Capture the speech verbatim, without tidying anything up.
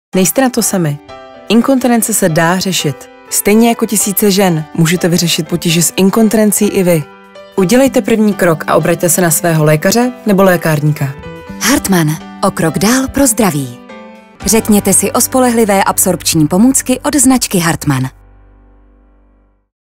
Nejste na to sami. Inkontinence se dá řešit. Stejně jako tisíce žen můžete vyřešit potíže s inkontinencí i vy. Udělejte první krok a obraťte se na svého lékaře nebo lékárníka. Hartmann. O krok dál pro zdraví. Řekněte si o spolehlivé absorpční pomůcky od značky Hartmann.